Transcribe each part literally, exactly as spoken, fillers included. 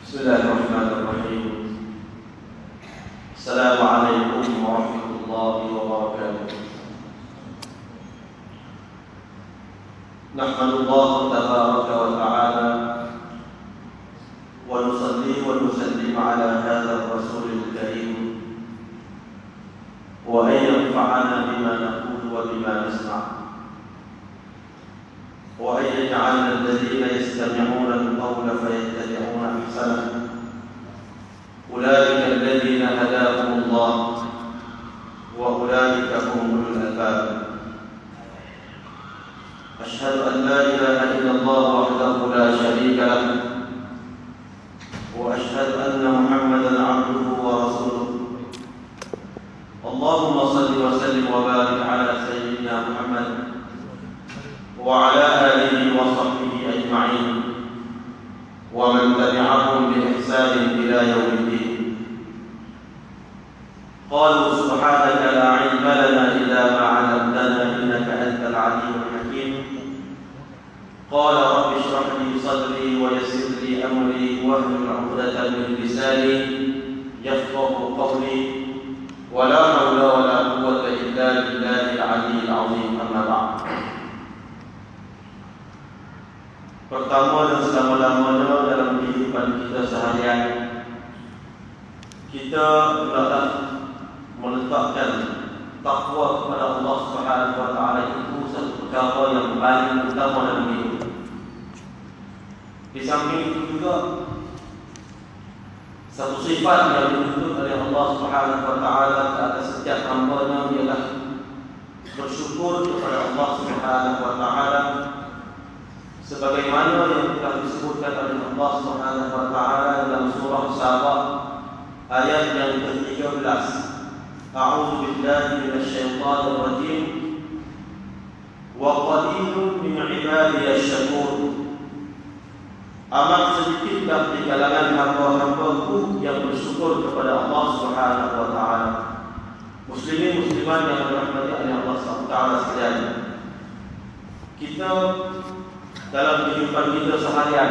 Bismillahirrahmanirrahim. Assalamualaikum warahmatullahi wabarakatuh. Nahmadullah tabaraka wa ta'ala wa nusalli wa nusallim ala hadha rasulil karim wa an yanfa'ana bima naqulu wa bima nasma' wa an yaj'alna alladhina yastami'una al-qawla fayattabi'una ahsana. أولئك الذين هداهم الله وأولئك هم أولو الألباب. أشهد أن لا إله إلا الله وحده لا شريك له وأشهد أن محمدا عبده ورسوله. اللهم صل وسلم وبارك على سيدنا محمد وعلى آله وصحبه أجمعين ومن تبعهم بإحسان إلى يوم الدين. قالوا سبحانك لا علم لنا إلا ما علمتنا إنك أنت العليم الحكيم. قال رب اشرح لي صدري ويسر لي أمري واحلل عقدة من لساني يفقه قولي ولا حول ولا قوة إلا بالله العلي العظيم. أما بعد. Pertama dan selama-lamanya dalam kehidupan kita seharian, kita hendaklah meletakkan takwa kepada Allah Subhanahu wa taala itu satu perkara yang paling utama dalam hidup. Di samping itu juga satu sifat yang dituntut oleh Allah Subhanahu wa taala ke atas setiap hamba-Nya ialah bersyukur kepada Allah Subhanahu wa taala, sebagaimana yang telah disebutkan oleh Allah Subhanahu wa taala dalam surah Sabah ayat yang ke tiga belas. A'udzu billahi minasyaitonir rajim. Wa qalilun min 'ibadiyasy syakur. Amat sedikitlah di kalangan hamba-hambaku yang bersyukur kepada Allah Subhanahu wa taala. Muslimin muslimat yang dirahmati oleh Allah Subhanahu wa taala sekalian, kita dalam kehidupan kita seharian,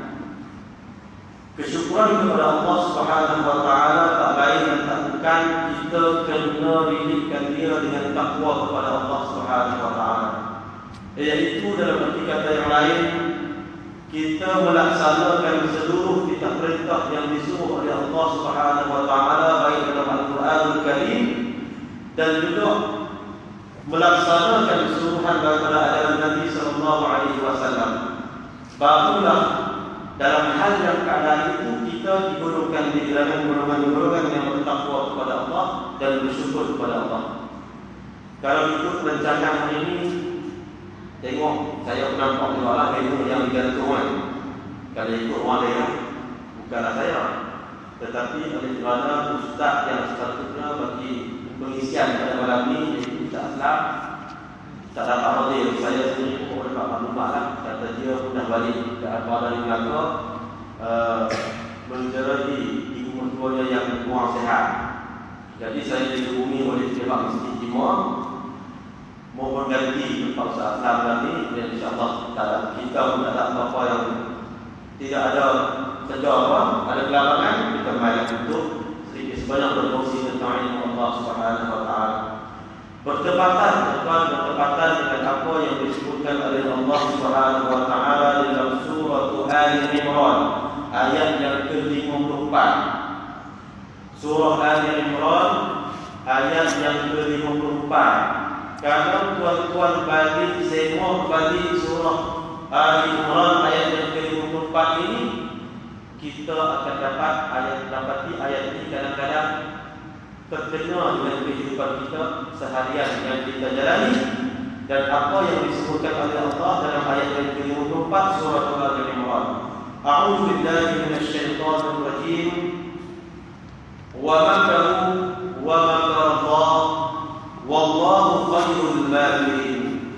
kesyukuran kepada Allah Subhanahu wa taala tak lain dan tak bukan kita kena rilitkan dia dengan takwa kepada Allah Subhanahu wa taala. Iaitu dalam arti kata yang lain, kita melaksanakan seluruh kitab perintah yang disuruh oleh Allah Subhanahu wa taala baik dalam Al-Quranul Karim dan juga melaksanakan keseluruhan daripada ajaran Nabi sallallahu alaihi wasallam. Barulah dalam hal yang keadaan itu kita digolongkan di dalam golongan-golongan yang bertakwa kepada Allah dan bersyukur kepada Allah. Kalau ikut rancangan hari ini, tengok saya nampak jualan itu yang digantungan. Kalau ikut orang lain, bukanlah saya, tetapi oleh kerana ustaz yang sepatutnya bagi pengisian pada malam ini, iaitu Ustaz Aslam, tak dapat hadir. Saya sendiri pun dapat maklumat lah. Kata dia pun dah balik ke Arba dari Melaka, uh, menjerai ibu mertuanya yang kurang sihat. Jadi saya dihubungi oleh pihak Masjid Timur mohon ganti tempat Ustaz Aslam tadi, dan insyaAllah kita pun tak ada apa-apa yang tidak ada kerja apa, ada kelarangan, kita main untuk sedikit sebanyak berkongsi tentang ilmu Allah Subhanahu wa taala. Bertepatan, bertepatan dengan apa yang disebutkan oleh Allah Subhanahu wa taala dalam surah Ali Imran ayat yang ke lima puluh empat. Surah Ali Imran ayat yang ke lima puluh empat. Kalau tuan-tuan balik semua balik surah Ali Imran ayat yang ke lima puluh empat ini, kita akan dapat ayat dapati ayat ini kadang-kadang terkena dengan kehidupan kita seharian yang kita jalani dan apa yang disebutkan oleh Allah dalam ayat yang ke lima puluh empat surah Al-Imran. A'udzu billahi minasyaitonir rajim. Wa makaru wa makara Allah wallahu khairul makirin.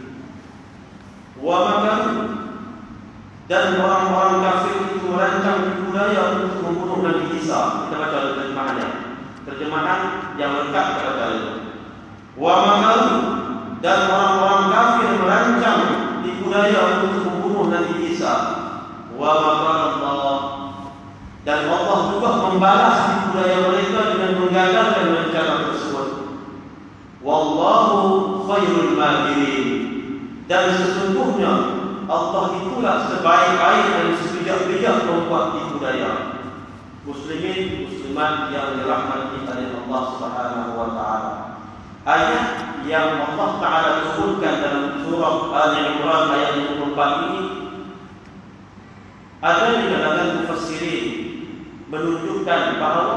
Wa makaru, dan orang-orang kafir itu merancang budaya untuk membunuh Nabi Isa. Kita baca terjemahannya. Terjemahan yang lengkap kata itu. Wa makaru, dan orang-orang kafir merancang di budaya untuk membunuh Nabi Isa. Wa makar Allah, dan membalas tipu daya mereka dengan menggagalkan rencana tersebut. Wallahu khairul makirin. Dan sesungguhnya Allah itulah sebaik-baik dan sebijak-bijak membuat tipu daya. Muslimin, muslimat yang dirahmati oleh Allah Subhanahu wa taala. Ayat yang Allah Taala turunkan dalam surah Ali Imran ayat lima puluh empat ini ada di kalangan mufassirin menunjukkan bahawa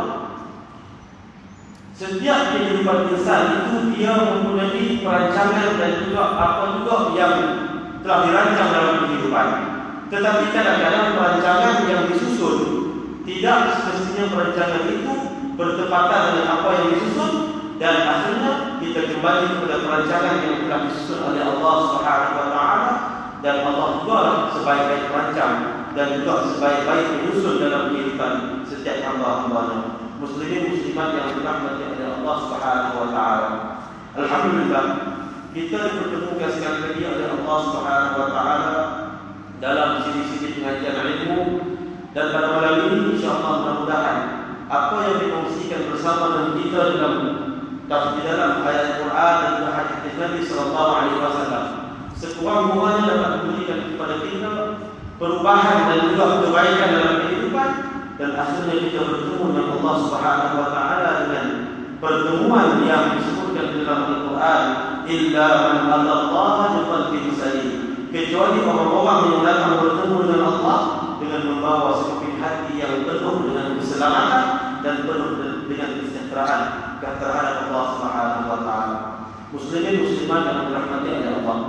setiap kehidupan insan itu dia mempunyai perancangan dan juga apa juga yang telah dirancang dalam kehidupan. Tetapi kadang-kadang perancangan yang disusun tidak semestinya perancangan itu bertepatan dengan apa yang disusun, dan akhirnya kita kembali kepada perancangan yang telah disusun oleh Allah Subhanahu wa taala, dan Allah juga sebaik-baik perancang dan juga sebaik-baik penyusun dalam kehidupan setiap hamba-hambanya. Muslimin muslimat yang dirahmati oleh Allah Subhanahu wa taala. Alhamdulillah kita dipertemukan sekali lagi oleh Allah Subhanahu wa taala dalam siri-siri pengajian ilmu, dan pada malam ini insyaallah mudah-mudahan apa yang dikongsikan bersama dengan kita dalam di dalam ayat Al-Quran dan juga hadis Nabi sallallahu alaihi wasallam sekurang-kurangnya dapat memberikan kepada kita perubahan dan juga kebaikan dalam kehidupan, dan akhirnya kita bertemu dengan Allah Subhanahu wa taala dengan pertemuan yang disebutkan dalam Al-Quran, illa man atallaha biqalbin salim, kecuali orang-orang yang datang bertemu dengan Allah dengan membawa sekeping hati yang penuh dengan keselamatan dan penuh dengan kesejahteraan terhadap Allah Subhanahu wa taala. Muslimin muslimat yang dirahmati oleh Allah,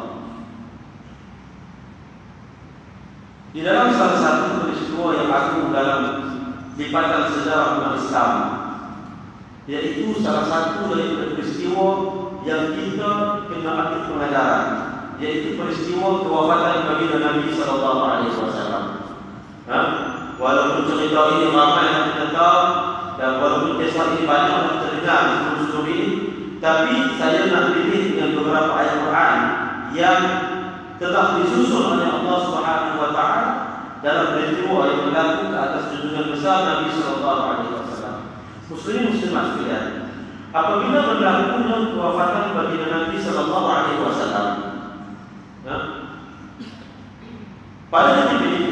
di dalam salah satu peristiwa yang agung dalam lipatan sejarah umat Islam, yaitu salah satu dari peristiwa yang kita kena ambil pengajaran, yaitu peristiwa kewafatan baginda Nabi sallallahu alaihi wasallam. Ha? Walaupun cerita ini ramai yang kita tahu dan walaupun kisah ini banyak yang kita dengar sebelum ini, tapi saya nak pilih dengan beberapa ayat Quran yang telah disusun oleh Allah Subhanahu wa taala dalam peristiwa yang berlaku ke atas junjungan besar Nabi sallallahu alaihi wasallam. Muslimin muslimat sekalian, apabila berlakunya kewafatan baginda Nabi sallallahu alaihi wasallam, ya, pada ketika itu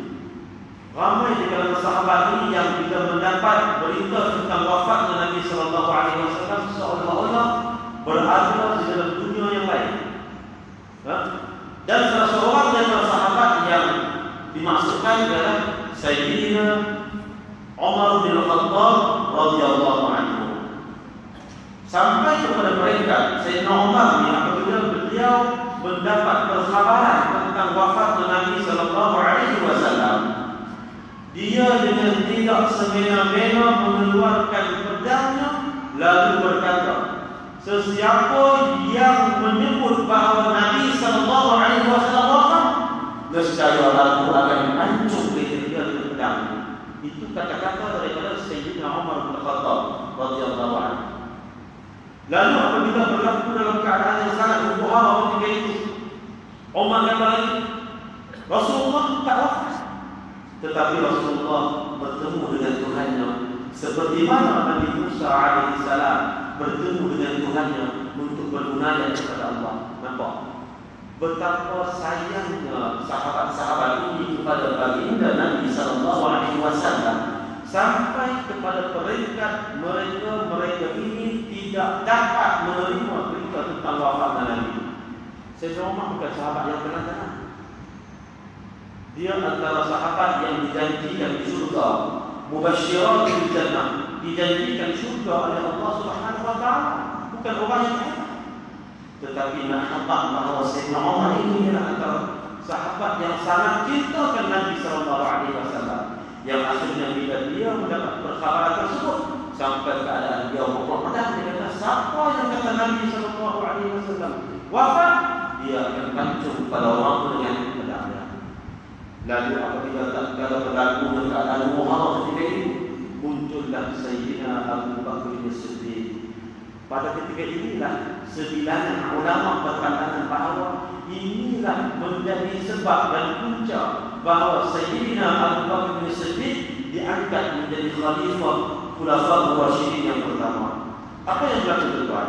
ramai di kalangan sahabat ini yang bila mendapat berita tentang wafatnya Nabi sallallahu alaihi wasallam seolah-olah berada di dalam dunia yang lain. Ya? Dan salah seorang dari sahabat yang dimaksudkan adalah Sayyidina Umar bin Khattab radhiyallahu anhu. Sampai kepada mereka Sayyidina Umar ni apabila beliau mendapat perkhabaran tentang wafatnya Nabi sallallahu alaihi wasallam, dia dengan tidak semena-mena mengeluarkan pedangnya lalu berkata, sesiapa yang menyebut bahawa Nabi sallallahu alaihi wasallam wafat, nescaya aku akan hancur leher dia dengan pedang. Itu kata-kata daripada Sayyidina Umar bin Khattab radhiyallahu anhu. Lalu apabila berlaku dalam keadaan yang sangat huru-hara ketika itu, Umar kata lagi, Rasulullah tak wafat, tetapi Rasulullah bertemu dengan Tuhannya seperti mana Nabi Musa alaihissalam bertemu dengan Tuhannya untuk bermunajat kepada Allah. Nampak betapa sayangnya sahabat-sahabat ini kepada baginda Nabi sallallahu alaihi wasallam, sampai kepada peringkat mereka mereka ini tidak dapat menerima berita tentang wafatnya Nabi. Sayyidina Umar bukan sahabat yang tenang-tenang. Dia antara sahabat yang dijanjikan di surga, mubasyirat bil jannah, dijanjikan surga oleh Allah Subhanahu wa taala, bukan orang yang hebat. Tetapi nak nampak bahawa Sayyidina Umar ini adalah antara sahabat yang sangat cintakan Nabi sallallahu alaihi wasallam, yang akhirnya bila dia mendapat perkhabaran tersebut sampai keadaan dia membawa pedang, dia kata, siapa yang kata Nabi sallallahu alaihi wasallam wafat, dia akan hancur pada orang dengan pedangnya. Lalu apabila tak kala berlaku keadaan muharram ketika itu, muncullah Sayyidina Abu Bakar As-Siddiq. Pada ketika inilah sebilangan ulama berpandangan bahawa inilah menjadi sebab dan punca bahawa Sayyidina Abu Bakar As-Siddiq di diangkat menjadi khalifah Khulafaur Rasyidin yang pertama. Apa yang berlaku tuan?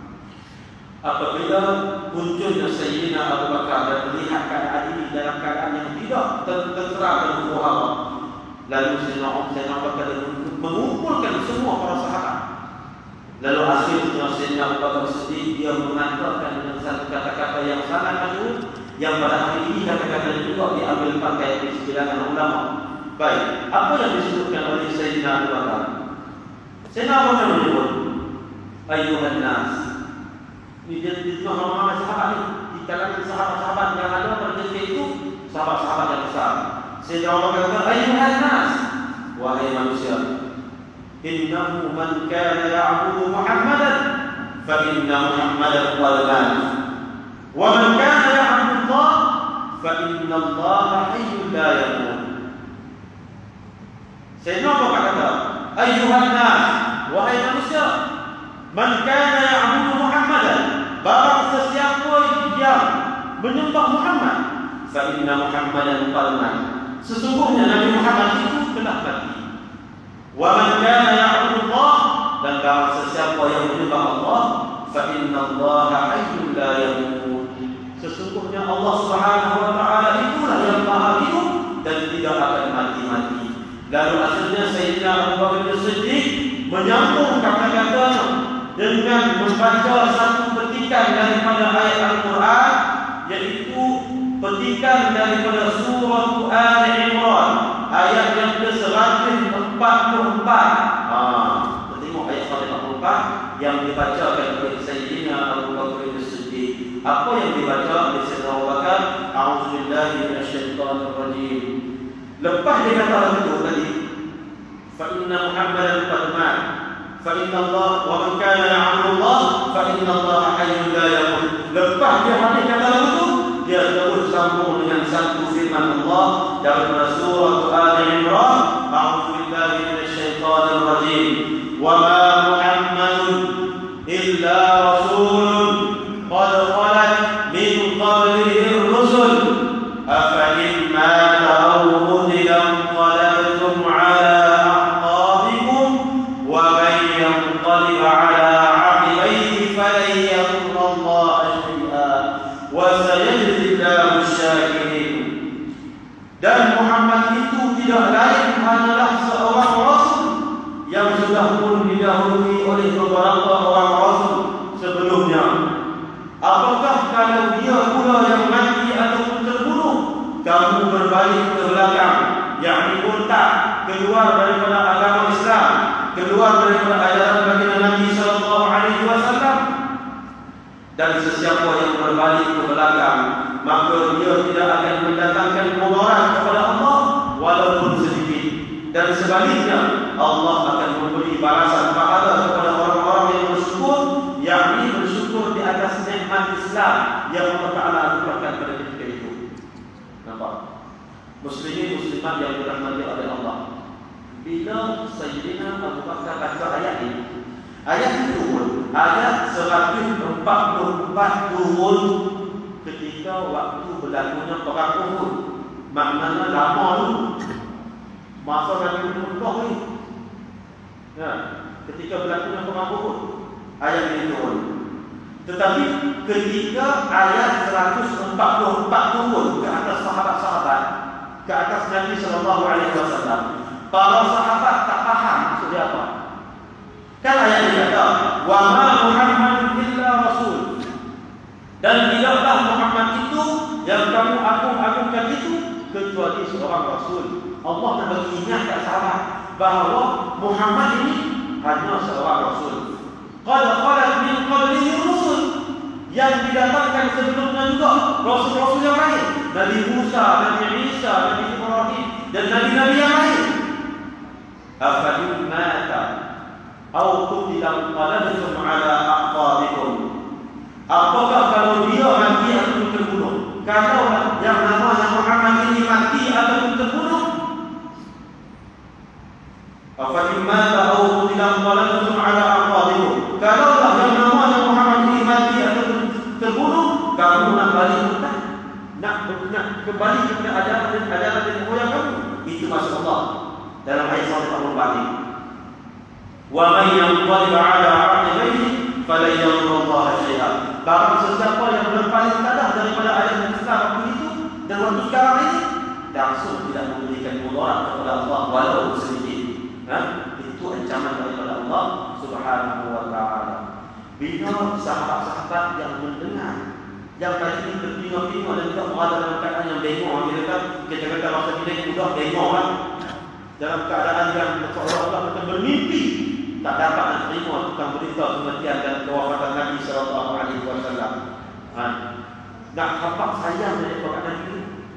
Apabila munculnya Sayyidina Abu Bakar dan melihat keadaan ini dalam keadaan yang tidak tertera dalam Quran, lalu Sayyidina Abu Bakar mengumpulkan semua para sahabat. Lalu akhirnya Sayyidina Abu Bakar Siddiq dia mengatakan dengan satu kata-kata yang sangat masyhur, yang pada hari ini kata-kata juga diambil pakai di sebilangan ulama. Baik, apa yang disebutkan oleh Sayyidina Abu Bakar? Sayyidina Abu Bakar menyebut, Ayuhan nas. Ini dia ditujukan orang-orang sahabat ini. Di kalangan sahabat-sahabat yang ada pada ketika itu, sahabat-sahabat yang besar. Sayyidina Abu Bakar berkata, Ayuhan nas, wahai manusia, innahu man kana ya'budu Muhammadan fa inna Muhammadan qad mat. Wa man kana ya'budu Allah fa inna Allah hayyun la yamut. Sayyidina Abu Bakar kata, Ayuhan nas, wahai manusia, man kana ya'budu Muhammadan, barang sesiapa yang menyembah Muhammad, fa inna Muhammadan qad mat, sesungguhnya Nabi Muhammad itu telah mati. Wa man kana ya'budu Allah, dan barang sesiapa yang menyembah Allah, fa inna Allah hayyun la yamut, sesungguhnya Allah Subhanahu wa taala itulah yang maha hidup dan tidak akan mati-mati. Lalu akhirnya Sayyidina Abu Bakar Siddiq menyambung kata-kata dengan membaca satu petikan daripada ayat Al-Quran, yaitu petikan daripada surah Ali Imran ayat yang ke seratus empat puluh empat. Ah, tengok ayat seratus empat puluh empat yang dibacakan oleh Sayyidina Abu Bakar Siddiq. Apa yang dibaca oleh Sayyidina Abu Bakar? A'udzubillahi minasyaitonir rajim. Lepas dia kata itu tadi, fa inna Muhammadan qad mat, fa inna Allah wa man kana ya'budu Allah fa inna Allah hayyun la yamut. Lepas dia habis kata itu, dia terus sambung dengan satu firman Allah dalam surah Ali Imran, A'udzubillahi minasyaitonir rajim. Wa ma Muhammadun illa rasulun qad khalat min qablihi ar-rusul afa in mata aw qutila qalabtum ala a'qabikum wa man yanqalib ala 'aqibayhi falan yadurra Allah shay'an wa sayajzi Allahu asy-syakirin. Dan Muhammad itu tidak lain hanyalah seorang rasul yang sudah pun didahului oleh beberapa orang rasul sebelumnya. Apakah kalau dia pula yang mati ataupun terbunuh, kamu berbalik ke belakang, yakni murtad, keluar daripada agama Islam, keluar daripada ajaran baginda Nabi sallallahu alaihi wasallam? Dan sesiapa yang berbalik ke belakang, maka dia tidak akan mendatangkan mudarat kepada Allah walaupun sedikit. Dan sebaliknya, Allah akan memberi balasan pahala kepada orang-orang yang bersyukur, yakni bersyukur di atas nikmat Islam yang Allah Taala anugerahkan pada ketika itu. Nampak? Muslimin muslimat yang dirahmati oleh Allah. Bila Sayyidina Abu Bakar baca ayat ini, ayat itu turun, ayat seratus empat puluh empat turun ketika waktu berlakunya perang Uhud. Maknanya lama dulu, masa Nabi Muhammad ni. Ya, ketika berlakunya perang Uhud, ayat ini turun. Tetapi ketika ayat seratus empat puluh empat turun ke atas sahabat-sahabat, ke atas Nabi sallallahu alaihi wasallam, para sahabat tak faham maksudnya apa. Kan ayat ini kata, wa ma Muhammadun illa rasul, dan tidaklah Muhammad itu yang kamu agung-agungkan itu kecuali seorang rasul. Allah nak bagi ingat kat sahabat bahawa Muhammad ini hanya seorang rasul. Qad khalat min qablihi rusul, yang didatangkan sebelumnya juga rasul-rasul yang lain, Nabi Musa, Nabi Isa, Nabi Ibrahim dan nabi-nabi yang lain. Afa in mata aw qutila qalabtum ala aqabikum, apakah kalau dia mati ataupun terbunuh? Kalau yang namanya Muhammad ini mati ataupun terbunuh, afa in mata aw qutila qalabtum ala aqabikum, kalau yang namanya Muhammad ini mati ataupun terbunuh, kamu nak balik murtad, nak nak kembali kepada ajaran dan ajaran dan moyang kamu. Itu maksud Allah. dalam ayat seratus empat puluh empat ini. Wa may yanqalib 'ala 'aqibaihi falan yadurrullaha syai'an. Barang sesiapa yang berpaling kadah daripada ayat Islam begitu dan waktu sekarang ini langsung tidak memberikan mudarat kepada Allah walau sedikit. Ha? Itu ancaman daripada Allah Subhanahu wa taala. Bila sahabat-sahabat yang mendengar yang tadi ini tertengok-tengok dan juga berada dalam keadaan yang bengong, kita kata kita kata masa kita mudah bengong kan, dalam keadaan yang seolah-olah kita bermimpi, tak dapat nak terima tentang berita kematian dan kewafatan Nabi sallallahu alaihi wasallam. Ha, nak nampak sayang dari perkataan ini.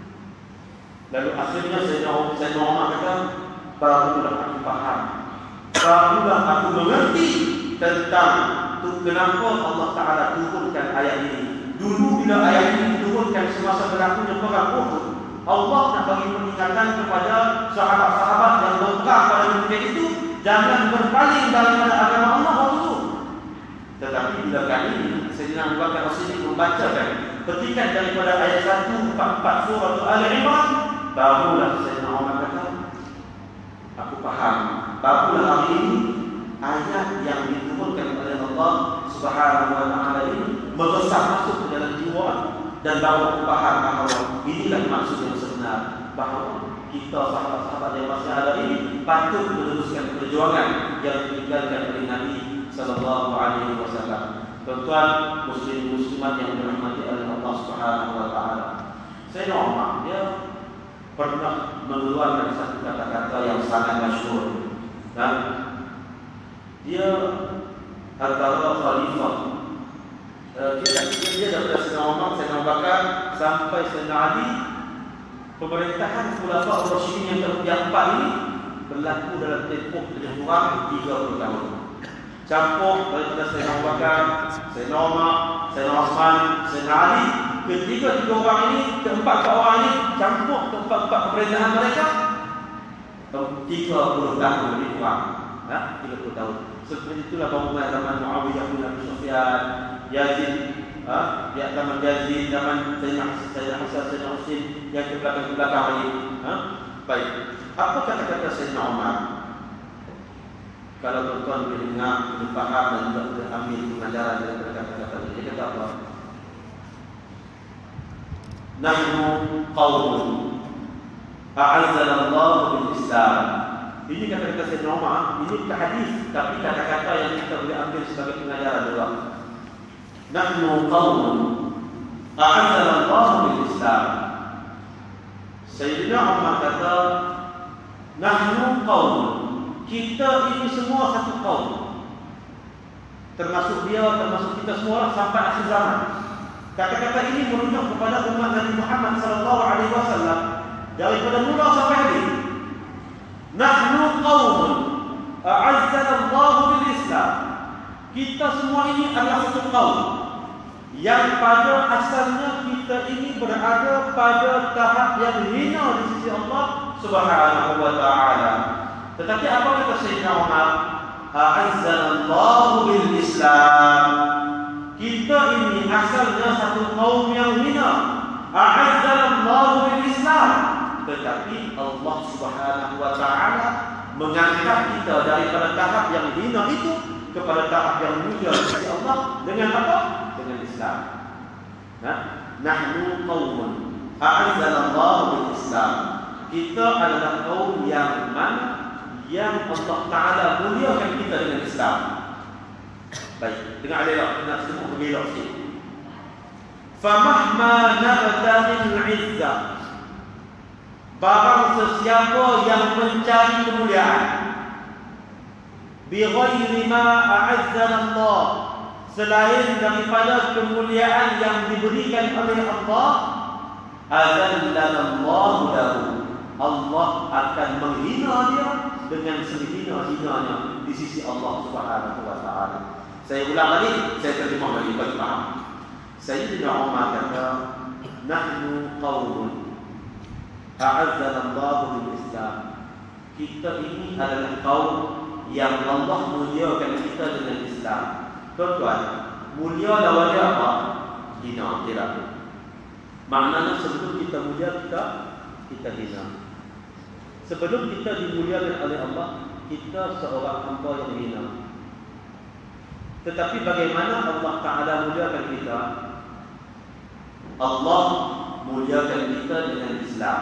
Lalu akhirnya saya saya Umar kata, barulah aku faham, barulah aku mengerti tentang tu kenapa Allah Taala turunkan ayat ini. Dulu bila ayat ini diturunkan semasa berlakunya perang Uhud, Allah nak bagi peringatan kepada sahabat-sahabat yang berperang pada ketika itu, jangan berpaling daripada agama Allah waktu itu. Tetapi bila kali ini Sayyidina Abu Bakar As-Siddiq membacakan petikan daripada ayat seratus empat puluh empat surah Al-Imran, barulah Sayyidina Umar kata, aku faham, barulah hari ini ayat yang diturunkan oleh Allah Subhanahu wa taala ini meresap masuk ke dalam jiwa dan baru aku faham bahawa inilah maksud yang sebenar, bahawa kita sahabat-sahabat yang masih ada ini patut meneruskan perjuangan yang ditinggalkan oleh Nabi sallallahu alaihi wasallam. Tuan-tuan muslim muslimat yang dirahmati oleh Allah Subhanahu wa taala. Sayyidina Umar dia pernah mengeluarkan satu kata-kata yang sangat masyhur, dan dia antara khalifah. Uh, dia dia daripada Sayyidina Umar, Sayyidina Abu Bakar sampai Sayyidina Ali, pemerintahan Khulafaur Rasyidin yang keempat ini berlaku dalam tempoh lebih kurang tiga puluh tahun. Campur daripada Sayyidina Abu Bakar, Sayyidina Umar, Sayyidina Osman, Sayyidina Ali, ketiga-tiga orang ini, keempat-empat orang ini campur keempat-empat pemerintahan mereka tiga puluh tahun lebih kurang. Ha? tiga puluh tahun. Seperti itulah bangunan zaman Muawiyah bin Abi Sufyan, Yazid, ha? Ya, zaman Yazid, zaman Sayyidina Hasan, Sayyidina Husain yang ke belakang-ke belakang ini. Ha? Baik. Apa kata-kata Sayyidina Umar? Kalau tuan-tuan boleh dengar, boleh faham dan juga boleh ambil pengajaran daripada kata-kata ini. Dia kata apa? Nahnu qawmun a'azzana Allah bil Islam. Ini kata-kata Sayyidina Umar, ini hadis, tapi kata-kata yang kita boleh ambil sebagai pengajaran juga. Nahnu qawmun a'azzana Allah bil Islam. Sayyidina Umar kata, nahnu qawmun, kita ini semua satu kaum. Termasuk dia, termasuk kita semua sampai akhir zaman. Kata-kata ini merujuk kepada umat Nabi Muhammad sallallahu alaihi wasallam daripada mula sampai akhir. Nahnu qaumun a'azzana Allah bil Islam. Kita semua ini adalah satu kaum yang pada asalnya kita ini berada pada tahap yang hina di sisi Allah Subhanahu wa taala. Tetapi apa kata Sayyidina Umar? A'azzana Allah bil Islam. Kita ini asalnya satu kaum yang hina. A'azzana Allah bil Islam. Tetapi Allah Subhanahu wa taala mengangkat kita daripada tahap yang hina itu kepada tahap yang mulia di sisi Allah dengan apa? Dengan Islam. Nah, nahnu qaumun a'azzana Allah bil Islam. Kita adalah kaum yang mana yang Allah Ta'ala muliakan kita dengan Islam. Baik, dengar elok, dengar semua bergelok sikit. Famahma nabtaghil 'izzah, barang sesiapa yang mencari kemuliaan, bighairi ma a'azzana Allah, selain daripada kemuliaan yang diberikan oleh Allah, azallana Allah lahu, Allah akan menghina dia dengan sehina-hinanya di sisi Allah Subhanahu wa taala. Saya ulang lagi, saya terjemah lagi bagi faham. Sayyidina Umar kata, nahnu qaumun a'azzana Allah bil Islam. Kita ini adalah kaum yang Allah muliakan kita dengan Islam. Tuan-tuan, mulia lawan dia apa? Hina, tidak. Maknanya sebelum kita mulia kita kita hina. sebelum kita dimuliakan oleh Allah, kita seorang hamba yang hina. Tetapi bagaimana Allah Ta'ala muliakan kita? Allah muliakan kita dengan Islam.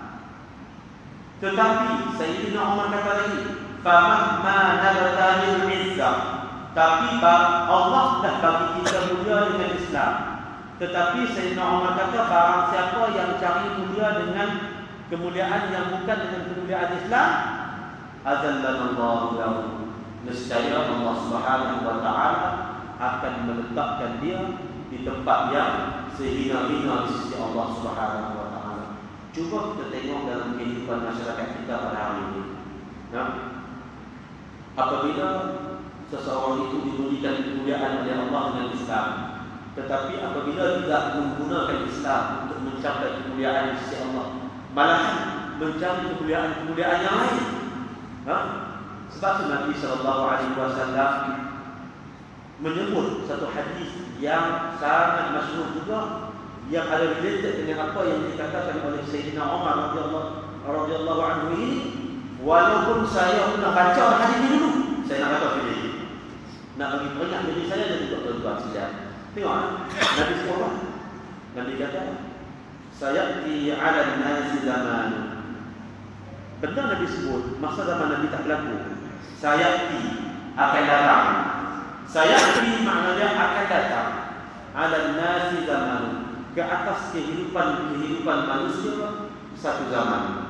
Tetapi Sayyidina Umar kata lagi, famahma nabtalil izzah, tapi Allah dah bagi kita mulia dengan Islam. Tetapi Sayyidina Umar kata, barang siapa yang cari mulia dengan kemuliaan yang bukan dengan kemuliaan Islam, azallanallahu lahu, nescaya Allah Subhanahu wa taala akan meletakkan dia di tempat yang sehina-hina di sisi Allah Subhanahu wa taala. Cuba kita tengok dalam kehidupan masyarakat kita pada hari ini. Nah, apabila seseorang itu diberikan kemuliaan oleh Allah dengan Islam, tetapi apabila tidak menggunakan Islam untuk mencapai kemuliaan di sisi Allah, malahan mencari kemuliaan-kemuliaan yang lain. Ha? Sebab itu Nabi sallallahu alaihi wasallam menyebut satu hadis yang sangat masyhur juga, yang ada related dengan apa yang dikatakan oleh Sayyidina Umar radhiyallahu radhiyallahu anhu ini. Walaupun saya pernah baca hadis ini dulu, saya nak kata pilih, nak bagi peringat diri saya dan juga tuan-tuan sekalian. Tengok Nabi sekolah, Nabi kata, sayati 'ala an-nasi zaman. Benda Nabi sebut masa zaman Nabi tak berlaku. Sayati akan datang. Sayati maknanya akan datang. 'Ala an-nasi zaman, ke atas kehidupan kehidupan manusia satu zaman.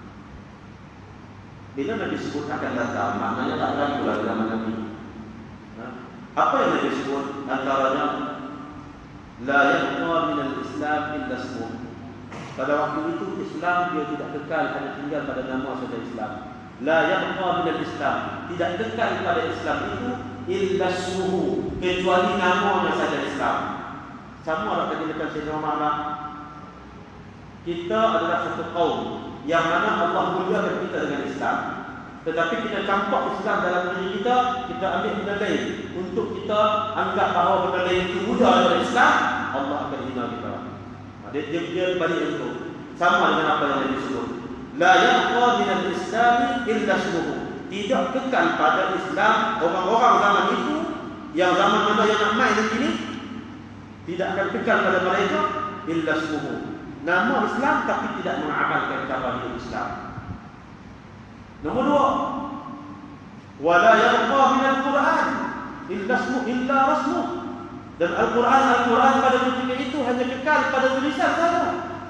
Bila Nabi sebut akan datang, maknanya tak berlaku lagi zaman Nabi. Apa yang Nabi sebut? Antaranya, la yabqa min al-Islam illa ismuh. Pada waktu itu Islam dia tidak kekal, hanya tinggal pada nama saja Islam. La yabqa min al-Islam, tidak kekal pada Islam itu illa ismuh, kecuali namanya saja Islam. Sama lah tadi dekat Sayyidina Umar. Kita adalah satu kaum yang mana Allah muliakan kita dengan Islam. Tetapi kita campak Islam dalam diri kita, kita ambil benda lain untuk kita anggap bahawa benda lain itu mulia daripada Islam, Allah akan hina kita. Dia, dia, dia balik itu. Sama dengan apa yang Nabi sebut. La yabqa min al-Islam illa ismuhu. Tidak kekal pada Islam orang-orang zaman itu, yang zaman mana yang nak main nanti ni, tidak akan kekal pada mereka illa ismuhu. Nama Islam tapi tidak mengamalkan cara hidup Islam. Nombor dua, wala yabqa min al-Quran illa ismu illa rasmu. Dan Al-Quran Al-Quran pada ketika itu hanya kekal pada tulisan saja.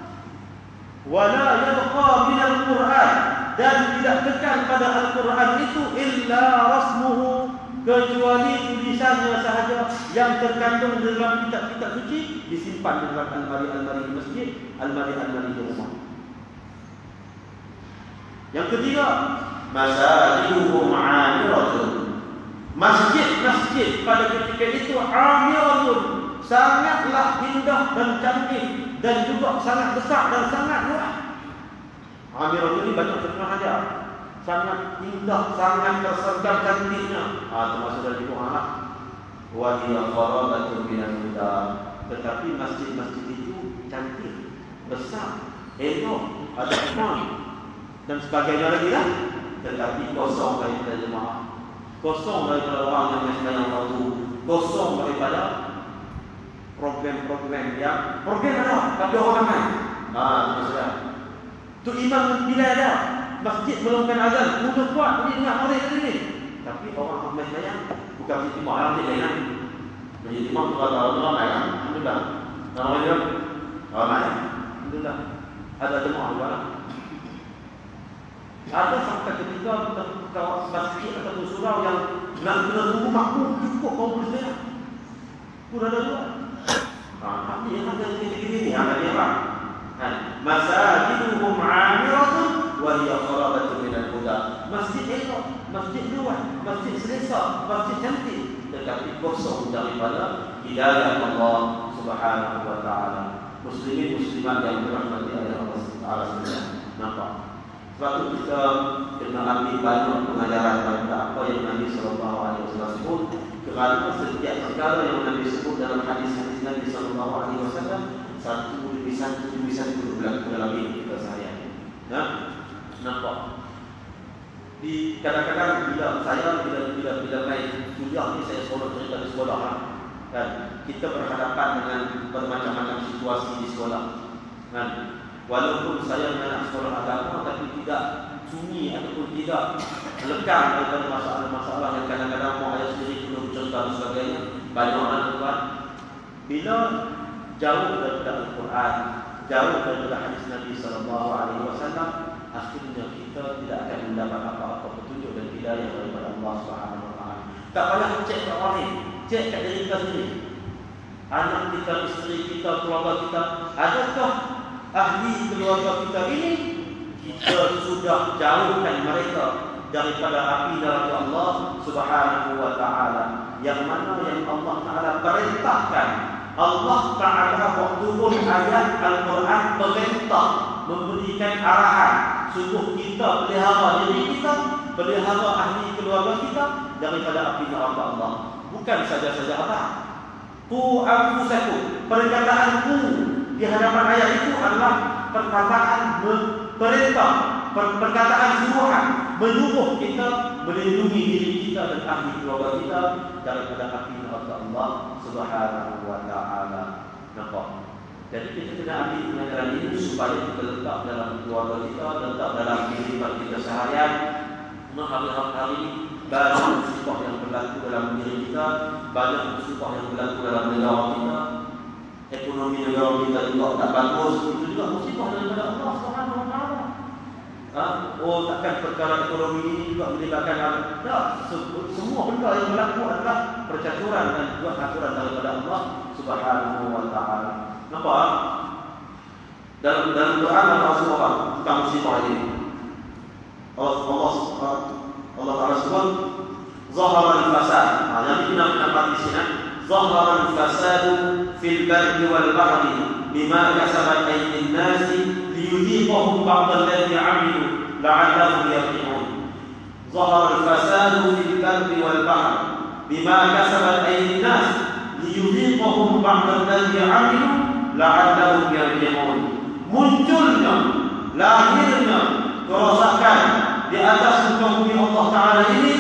Wala yabqa min al-Quran, dan tidak kekal pada Al-Quran itu illa rasmuhu, kecuali tulisannya sahaja yang terkandung dalam kitab-kitab suci disimpan di dalam almari-almari di masjid, almari-almari di rumah. Yang ketiga, masajiduhum 'amiratun. Masjid-masjid pada ketika itu 'amiratun, sangatlah indah dan cantik dan juga sangat besar dan sangat luas. 'Amiratun ini banyak terjemah ada. Sangat indah, sangat tersergap cantiknya. Ah, termasuk dari Quran lah. Wa hiya kharabatun minal huda. Tetapi masjid-masjid itu cantik, besar, elok, ada imam dan sebagainya lagi lah. Tetapi kosong daripada jemaah, kosong daripada orang yang sembahyang fardu, kosong daripada program-program yang program ada, tapi orang ramai. Ah, itu sudah. Tu imam bila ada masjid melongkan azan, mulut kuat boleh dengar orang tadi ni. Tapi orang ramai sembahyang bukan masjid imam, orang lain kan. Masjid imam tu kata orang ramai kan. Alhamdulillah. Ramai dia. Ramai. Alhamdulillah. Ada jemaah juga lah. Ada sampai ketika kawan masjid atau surau yang nak kena tunggu makmum cukup kaum muslim. Pun ada juga. Ah, tapi yang ada gini-gini ni ada dia lah. Masajiduhum 'amiratun wa hiya kharabatun minal huda. Masjid elok, masjid luas, masjid selesa, masjid cantik, tetapi kosong daripada hidayah Allah Subhanahu wa taala. Muslimin muslimat yang dirahmati oleh Allah Taala sekalian. Nampak? Sebab itu kita kena ambil banyak pengajaran daripada apa yang Nabi sallallahu alaihi wasallam sebut, kerana setiap perkara yang Nabi sebut dalam hadis-hadis Nabi sallallahu alaihi wasallam, satu demi satu demi satu berlaku dalam hidup kita sehari-hari. Nah, nampak? di kadang-kadang bila saya bila bila bila main kuliah ni, saya selalu cerita di sekolah kan, kita berhadapan dengan bermacam-macam situasi di sekolah kan. Walaupun saya anak sekolah agama, tapi tidak sunyi ataupun tidak lekang daripada masalah-masalah yang kadang-kadang mau ayah sendiri perlu cerita dan sebagainya. Banyak orang tuan, bila jauh daripada Al-Quran, jauh daripada hadis Nabi sallallahu alaihi wasallam, akhirnya kita tidak akan mendapat apa-apa petunjuk dan hidayah daripada Allah Subhanahu wa taala. Tak payah cek kat orang lain, cek kat diri kita sendiri. Anak kita, isteri kita, keluarga kita, adakah ahli keluarga kita ini kita sudah jauhkan mereka daripada api neraka Allah Subhanahu wa taala, yang mana yang Allah Taala perintahkan. Allah Taala waktu turun ayat Al-Quran perintah, memberikan arahan, sungguh kita pelihara diri kita, pelihara ahli keluarga kita daripada api neraka Allah. Bukan saja-saja apa? Ku anfusakum, perkataan ku di hadapan ayat itu adalah perkataan perintah, perkataan suruhan, menyuruh kita melindungi diri kita dan ahli keluarga kita daripada api neraka Allah Subhanahu wa taala. Nampak? Jadi kita kena ambil pengajaran ini supaya kita letak dalam keluarga kita, letak dalam kehidupan kita seharian. Nah, hari-hari ini banyak musibah yang berlaku dalam diri kita, banyak musibah yang berlaku dalam negara kita. Ekonomi negara kita juga tak bagus, itu juga musibah daripada Allah Subhanahu wa taala. Ha? Oh, takkan perkara ekonomi ini juga melibatkan tak, semua benda yang berlaku adalah percaturan dan juga aturan daripada Allah Subhanahu wa taala. Nampak? Dalam dalam Quran Allah Subhanahu tentang musibah ini. Allah Allah Allah Taala sebut zahara al-fasad. Ha, yang kita nak nampak di sini, zahara al-fasad fil barri wal bahri bima kasabat aydin nas liyudhiqahum ba'd alladhi 'amilu la'allahum yarji'un. Zahara al-fasad fil barri wal bahri bima kasabat aydin nas liyudhiqahum ba'd alladhi 'amilu la'allahum yarji'un. Munculnya, lahirnya kerosakan di atas muka bumi Allah Taala ini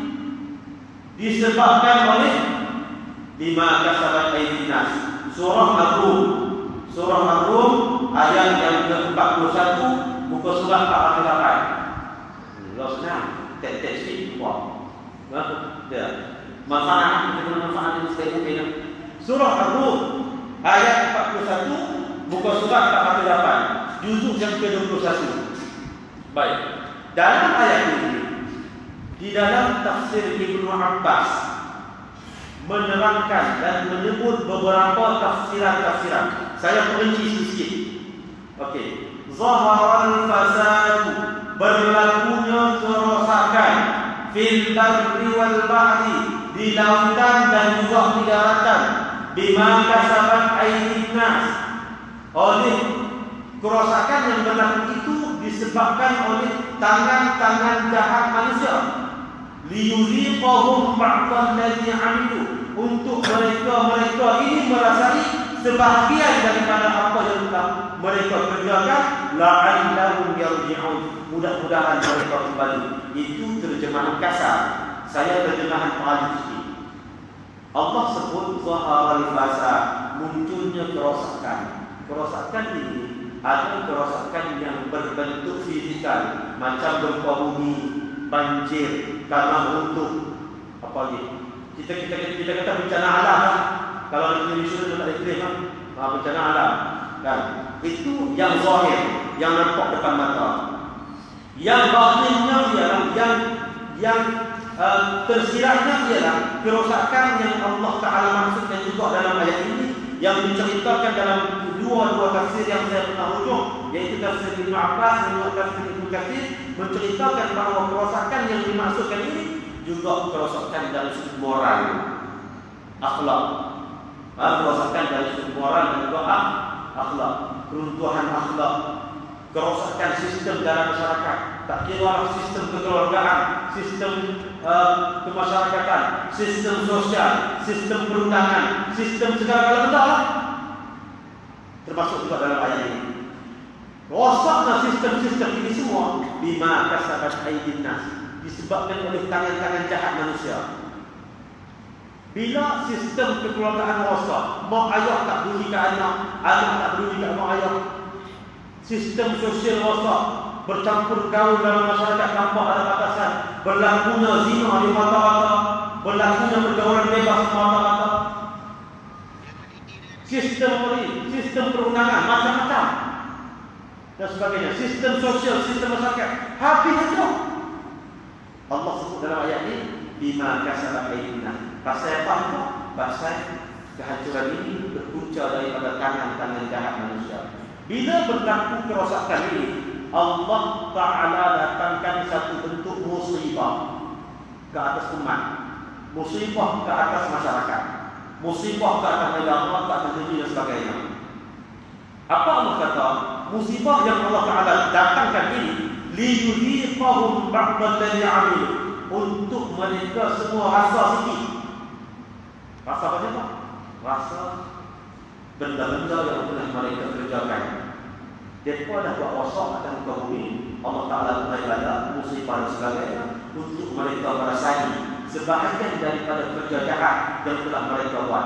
disebabkan oleh lima kasabat aydin nas. Surah Ar-Rum, Surah Ar-Rum ayat yang ke empat puluh satu, muka surah empat puluh lapan. Kalau senang, tek-tek sikit buat. Ya. Manfaat, kita guna manfaat yang sekali mungkin. Surah Ar-Rum ayat empat puluh satu, muka surah empat puluh lapan, juzuk yang ke dua puluh satu. Baik. Dalam ayat ini, di dalam tafsir Ibnu Abbas menerangkan dan menyebut beberapa tafsiran-tafsiran. Saya perinci sedikit. Okey. Zaharal fasad, berlakunya kerosakan fil barri wal bahri, di lautan dan juga di daratan, bima kasabat aydin nas, oleh kerosakan yang berlaku itu disebabkan oleh tangan-tangan jahat manusia. Liyuziqahum ba'dal ladzi 'amilu, untuk mereka-mereka ini merasai sebahagian daripada apa yang telah mereka kerjakan, la'allahum yarji'un, mudah-mudahan mereka kembali. Itu terjemahan kasar. Saya terjemahan paling sikit. Allah sebut zaharal fasad, munculnya kerosakan. Kerosakan ini ada kerosakan yang berbentuk fizikal, macam gempa bumi, banjir, tanah runtuh, apa lagi? Kita kita kita kata bencana alam lah. Kalau di Indonesia itu tak ada iklim lah. Ha, bencana alam kan. Itu yang zahir, yang nampak depan mata. Yang batinnya ialah yang yang uh, tersiratnya ialah kerosakan yang Allah Taala maksudkan juga dalam ayat ini, yang diceritakan dalam dua-dua tafsir yang saya pernah rujuk, yaitu tafsir Ibnu Abbas dan juga tafsir Ibnu Katsir, menceritakan bahawa kerosakan yang dimaksudkan ini juga kerosakan dari sudut moral, akhlak. Ha, kerosakan dari sudut moral dan juga akhlak, keruntuhan akhlak, kerosakan sistem dalam masyarakat. Tak kira sistem kekeluargaan, sistem uh, kemasyarakatan, sistem sosial, sistem perundangan, sistem segala-gala benda lah, termasuk juga dalam ayat ini. Rosaknya sistem-sistem ini semua bima kasabat aydin nas, disebabkan oleh tangan-tangan jahat manusia. Bila sistem kekeluargaan rosak, mak ayah tak peduli ke anak, anak tak peduli ke mak ayah, sistem sosial rosak, bercampur gaul dalam masyarakat tanpa ada batasan, berlakunya zina di mata-mata, berlakunya pergaulan bebas di mata-mata, sistem politik, sistem perundangan macam-macam dan sebagainya, sistem sosial, sistem masyarakat habis itu. Allah sebut dalam ayat ini, bima kasabat aydina. Pasal apa itu? Pasal kehancuran ini berpunca daripada tangan-tangan jahat manusia. Bila berlaku kerosakan ini, Allah Ta'ala datangkan satu bentuk musibah ke atas umat, musibah ke atas masyarakat, musibah ke atas negara, ke atas negeri dan sebagainya. Apa Allah kata? Musibah yang Allah Ta'ala datangkan ini liyuhiqahum ba'dal ladzi 'amilu, untuk mereka semua rasa sikit. Rasa apa saja? Rasa benda-benda yang telah mereka kerjakan. Mereka dah buat rosak atas muka bumi, Allah Ta'ala mengajar musibah dan sebagainya untuk mereka merasai sebahagian daripada kerja jahat yang telah mereka buat.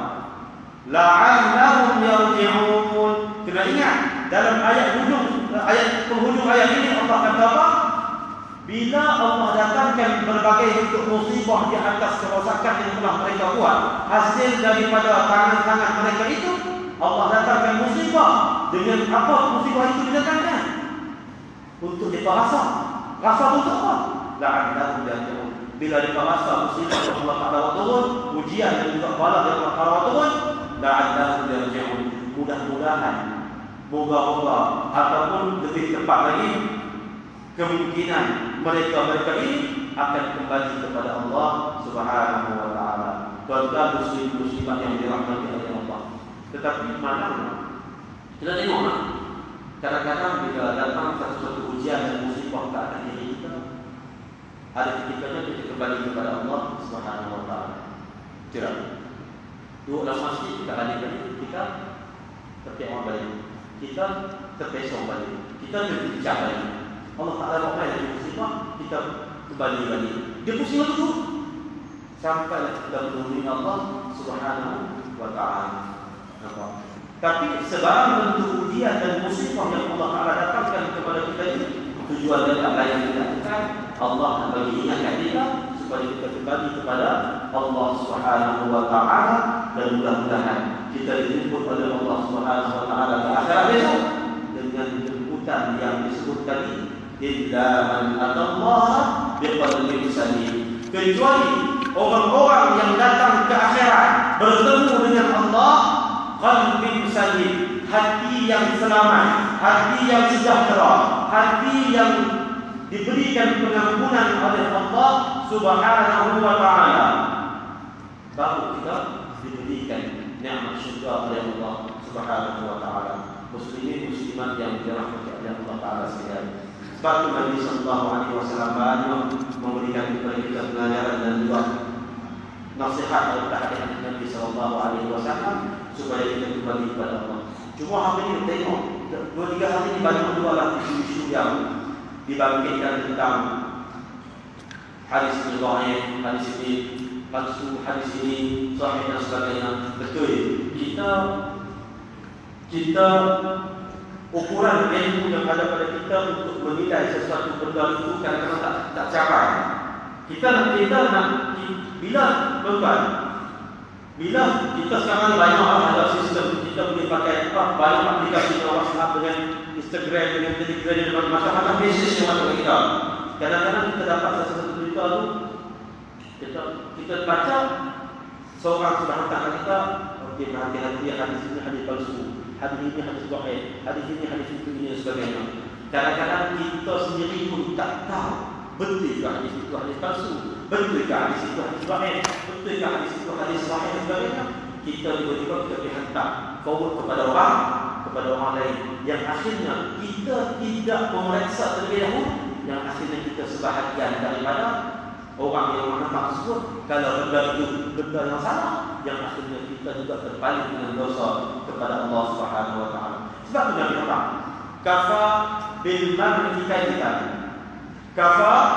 La'allahum yarji'un. Kena ingat dalam ayat hujung, ayat penghujung ayat ini Allah kata apa? Bila Allah datangkan berbagai bentuk musibah di atas kerosakan yang telah mereka buat, hasil daripada tangan-tangan mereka itu, Allah datangkan musibah. Dengan apa musibah itu didatangkan? Untuk mereka rasa. Rasa untuk apa? La'allahum yarji'un. Bila mereka rasa musibah yang Allah Ta'ala turun, ujian dan juga bala yang Allah Ta'ala turun, la'allahum yarji'un. Mudah-mudahan, moga-moga, ataupun lebih tepat lagi, kemungkinan mereka-mereka ini akan kembali kepada Allah Subhanahu wa Ta'ala. Tuan-tuan muslim-muslimat yang dirahmati oleh Allah. Tetapi mana? Kita tengoklah. Kadang-kadang bila datang satu-satu ujian dan musibah ke atas diri kita, ada ketikanya kita kembali kepada Allah Subhanahu wa Ta'ala. Tidak. Duduk dalam masjid kita balik balik, kita tertiak balik, kita terpesong balik, kita terpijak balik. Allah Ta'ala ramai lagi musibah, kita kembali lagi. Dia pusing lagi tu sampai kita menemui Allah Subhanahu wa Ta'ala. Tapi sebarang bentuk ujian dan musibah yang Allah Ta'ala datangkan kepada kita ini, tujuan dan apa yang kita lakukan, Allah akan bagi ingatkan kita supaya kita kembali kepada Allah Subhanahu wa Ta'ala, dan mudah-mudahan kita dijemput oleh Allah Subhanahu wa Ta'ala ke akhirat besok dengan jemputan yang disebut tadi, illa man atallaha biqalbin salim, kecuali orang-orang yang datang ke akhirat bertemu dengan Allah qalbin salim, hati yang selamat, hati yang sejahtera, hati yang diberikan pengampunan oleh Allah Subhanahu wa Ta'ala, baru kita diberikan nikmat syurga oleh Allah Subhanahu wa Ta'ala. Muslimin muslimat yang dirahmati oleh Allah Ta'ala sekalian, sebab Nabi sallallahu alaihi wasallam banyak memberikan kepada kita pengajaran dan juga nasihat daripada hadis Nabi sallallahu alaihi wasallam supaya kita kembali kepada Allah. Cuma hari ini tengok, dua tiga hari ini banyak juga lah isu-isu yang dibangkitkan tentang hadis ini dhaif, hadis ini palsu, hadis ini sahih dan sebagainya. Betul, kita kita ukuran ilmu yang ada pada kita untuk menilai sesuatu benda itu kadang-kadang tak, tak capai. Kita nak kita nak bila tuan, bila kita sekarang banyak ada sistem, kita boleh pakai apa, banyak aplikasi WhatsApp dengan Instagram dengan Telegram dengan macam-macam bisnes yang ada kita. Kadang-kadang kita dapat sesuatu berita tu, kita kita baca, seorang sudah hantar kita, okey, berhati-hati, hadis ini hadis palsu, hadis ini hadis dhaif, hadis ini hadis itu ini dan sebagainya. Kadang-kadang kita sendiri pun tak tahu betul ke hadis itu hadis palsu, betul ke hadis itu hadis dhaif, betul ke hadis itu hadis sahih dan sebagainya. Kita tiba-tiba kita dihantar forward kepada orang, kepada orang lain, yang akhirnya kita tidak memeriksa terlebih dahulu, yang akhirnya kita sebahagian daripada orang yang menentang tersebut, kalau benda itu benda yang salah, yang akhirnya kita juga terpaling dengan dosa kepada Allah Subhanahu wa Ta'ala. Sebab itu Nabi kata, kafa bil mar'i kaitan, kafa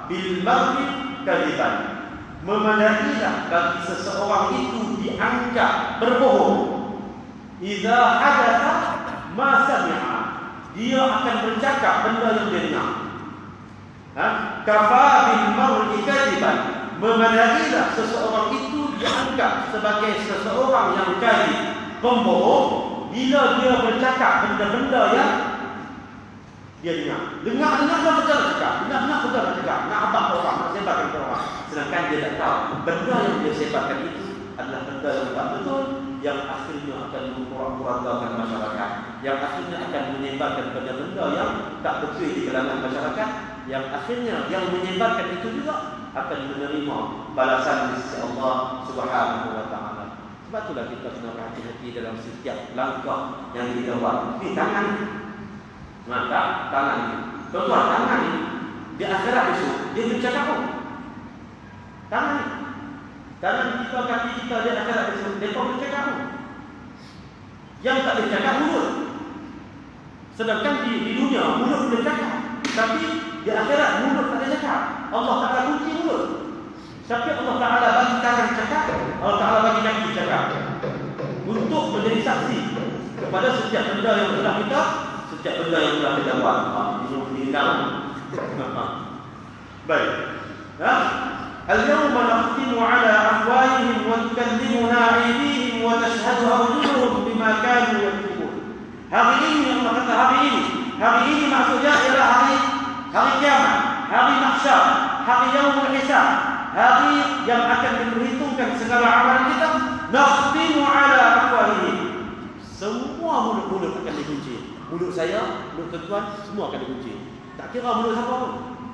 bil mar'i kadiban. Memadailah bagi seseorang itu dianggap berbohong. Idza hadatha ma sami'a, dia akan bercakap benda yang dia dengar. Ha? Kafa bil mar'i kadiban, memadailah seseorang itu dianggap sebagai seseorang yang kadzib, pembohong, bila dia bercakap benda-benda yang dia dengar. Dengar-dengar dia betul cakap, dengar-dengar betul cakap, nak abang orang, nak sebarkan ke orang. Sedangkan dia tak tahu benda yang dia sebarkan itu adalah benda yang tak betul, yang akhirnya akan memporak-porandakan masyarakat, yang akhirnya akan menyebarkan benda-benda yang tak betul di kalangan masyarakat, yang akhirnya yang menyebarkan itu juga akan menerima balasan di sisi Allah Subhanahu wa taala. Sebab itulah kita kena berhati-hati dalam setiap langkah yang kita buat. Di tangan mata, tangan ni. Tuan-tuan, tangan ni di akhirat besok dia bercakap apa? Tangan ni. Tangan kita, kaki kita di akhirat besok dia pun bercakap apa? Yang tak boleh cakap mulut. Sedangkan di, di dunia mulut boleh cakap, tapi di akhirat mulut tak boleh cakap. Allah Ta'ala kunci mulut. Tapi Allah Ta'ala bagi tangan cakap, Allah Ta'ala bagi kaki cakap, untuk menjadi saksi kepada setiap benda yang telah kita, setiap benda yang telah kita buat. Ini dalam. Baik. Ya. Al-yawma nakhtimu ala afwahihim wa tukallimuna aydihim wa tashhadu arjuluhum bima kanu yaktubun. Hari ini Allah kata hari ini. Hari ini maksudnya ialah hari hari kiamat, hari mahsyar, hari yaumul hisab, hari yang akan diperhitungkan segala amalan kita. Nakhtimu ala afwahihim. Semua mulut-mulut akan dikunci. Mulut saya, mulut tuan, semua akan dikunci. Tak kira mulut siapa pun.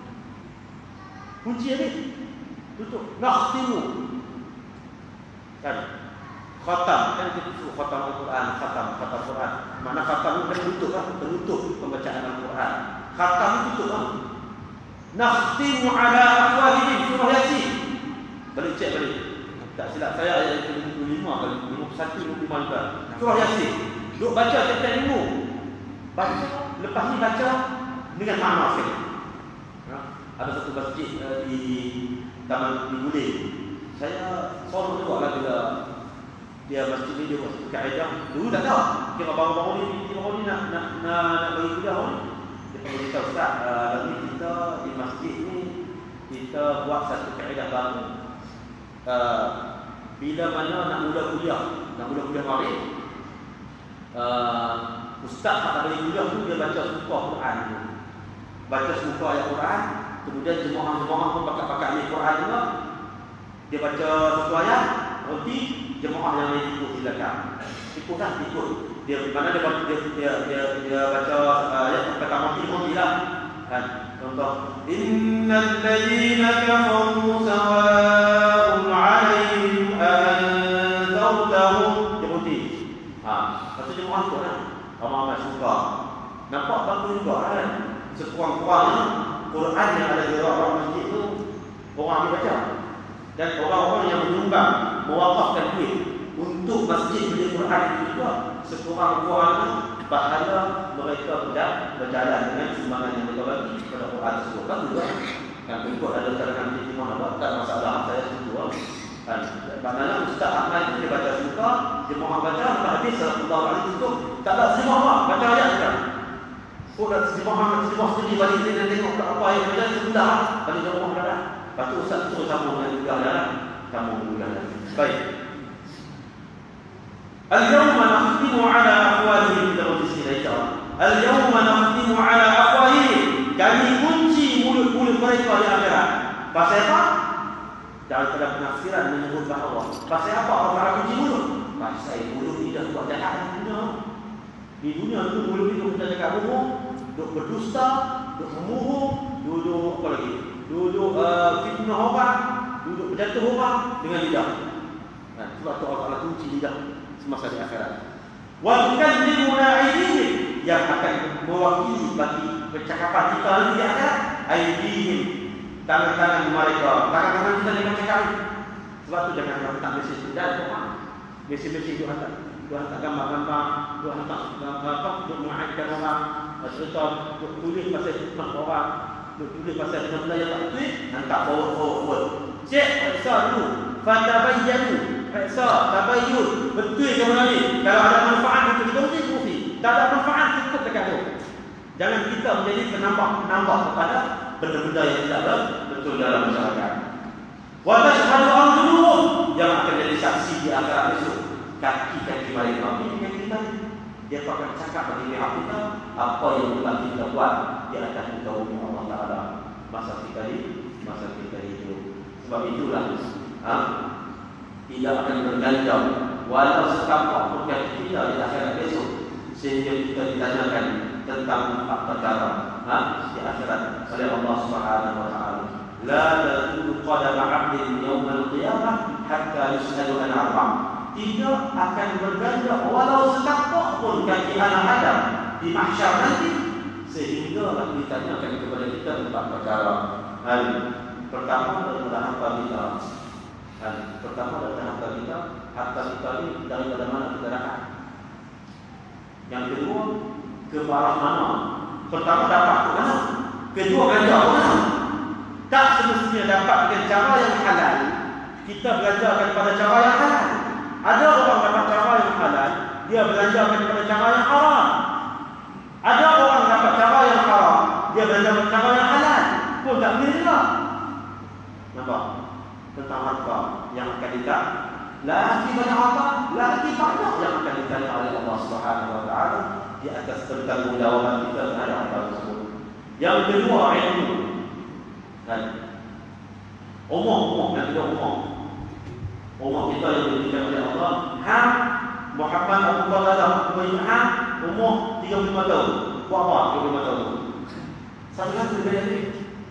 Kunci habis. Tutup. Nakhtimu. Kan? Khatam. Kan kita suruh khatam Al-Quran. Khatam. Khatam Al-Quran. Mana khatam itu kan tutup lah. Penutup pembacaan Al-Quran. Khatam itu tutup lah. Nakhtimu ala afwahihim. Surah Yasin. Balik cek balik. Tak silap saya ayat lima puluh lima kali. lima puluh satu, lima puluh lima juga. Surah Yasin. Duk baca chapter lima. Baca. Lepas ni baca dengan makna sikit. Ha? Ada satu masjid uh, di Taman Bule. Saya sorok juga lah bila dia masjid ni dia buat satu kaedah. Dulu tak tahu. Kira baru-baru ni, kira baru ni nak nak nak, nak bagi kuliah ni. Dia beritahu Ustaz, uh, nanti kita di masjid ni kita buat satu kaedah baru. Uh, bila mana nak mula kuliah, nak mula kuliah maghrib, uh, Ustaz tak bagi kuliah tu dia baca surah Quran tu. Baca surah ayat Quran, kemudian jemaah-jemaah pun pakai-pakai ayat Quran juga. Dia baca satu ayat, nanti jemaah yang lain ikut silakan. Ikutlah, ikut. Dia mana dia baca dia dia dia, dia baca uh, ayat sampai tamat pun bila kan. Contoh, innal ladzina kafaru sawa'un 'alaihim a anzartahum. Dia berhenti. Ha, satu jemaah tu kan. Ramai-ramai suka. Nampak bagus juga kan? Sekurang-kurangnya Quran yang ada di ruang masjid tu orang ambil baca. Dan orang-orang yang menyumbang, mewakafkan duit untuk masjid beli Quran itu juga sekurang-kurangnya pahala mereka tidak berjalan dengan sumbangan yang mereka bagi kepada Quran tersebut. Kan juga kan ikut ada cadangan di mana buat tak masalah, saya setuju kan. Maknanya Ustaz Ahmad itu dia baca suka, jemaah baca lepas habis sallallahu alaihi wasallam tak ada jemaah baca ayat kan. Oh dah jemaah jemaah sendiri balik sini dan tengok tak apa yang baca sebelah balik jemaah dah. Lepas tu Ustaz terus sambung dengan juga dah. Sambung juga dah. Baik. Al-yawma nakhtimu ala afwahihim dalam istilah itu. Al-yawma nakhtimu ala afwahihim. Kami kunci mulut-mulut mereka di akhirat. Pasal apa? Daripada penafsiran menyebut bahawa pasal apa orang kunci mulut? Pasal mulut tidak buat jahat di dunia. Di dunia itu mulut itu kita cakap bohong, duk berdusta, duk memuhung, duduk apa lagi? Duduk uh, fitnah orang, duduk berjatuh orang dengan lidah. Nah, sebab tu Allah kunci lidah semasa di akhirat. Wa tukallimuna aydihim, yang akan mewakili bagi percakapan kita nanti di akhirat. Aydihim, tangan-tangan mereka, tangan-tangan kita jangan cakap. Sebab tu jangan hantar mesej dan doa. Mesej-mesej itu hantar, itu hantar gambar-gambar, itu hantar gambar apa, untuk mengaitkan orang, cerita, tulis pasal fitnah orang. Tulis pasal benda yang tak betul, hantar forward forward forward. Cek periksa dulu. Fatabayyanu. Periksa, tabayyun. Betul ke benda ni? Kalau ada manfaat untuk kita mesti mesti. Tak ada manfaat cukup dekat tu. Jangan kita menjadi penambah-penambah kepada benda-benda yang tidak betul dalam masyarakat. Wa tashhadu arjuluhum, yang akan jadi saksi di akhirat besok. Kaki-kaki mereka ini yang kita, dia akan cakap bagi pihak kita apa yang telah kita buat di atas muka bumi Allah Taala masa kita di masa kita hidup. Sebab itulah ha, tidak akan berganjal walau setapak pun kaki kita di akhirat besok, sehingga kita ditanyakan tentang empat perkara ha, di akhirat oleh Allah Subhanahu Wa Taala. La tazulu qadama 'abdin yawm al-qiyamah hatta yus'alu an arba'. Tidak akan berganjal walau setapak pun kaki anak Adam di mahsyar nanti, sehingga ditanyakan kepada kita tentang perkara. Dan pertama adalah harta kita. Dan pertama adalah harta kita. Harta kita ini daripada mana kita dapat? Yang kedua, ke arah mana? Pertama dapat ke mana? Kedua belajar ke mana? Tak semestinya dapat dengan cara yang halal. Kita belajarkan pada cara yang halal. Ada orang dapat cara yang halal, dia belanjakan pada cara yang haram. Ada orang dapat cara yang haram, dia belanjakan cara yang halal. Pun tak boleh juga. Nampak? Tentang harta yang akan ditanya. Lagi banyak harta, lagi banyak yang akan ditanya oleh Allah Subhanahu Wa Taala di atas pertanggungjawaban kita terhadap harta tersebut. Yang kedua, ilmu. Dan umum-umum, yang kedua umum. Umur kita yang diberikan oleh Allah, ha, Muhammad Abu Bakar ha, umur tiga puluh lima tahun. Buat apa tiga puluh lima tahun? Satu lagi lebih lagi.